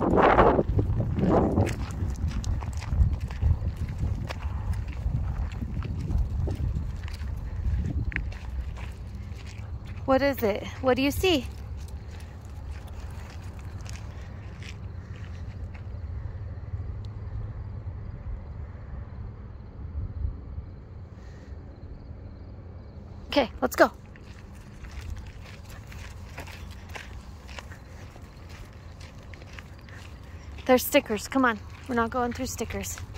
What is it? What do you see? Okay, let's go. There's stickers. Come on. We're not going through stickers.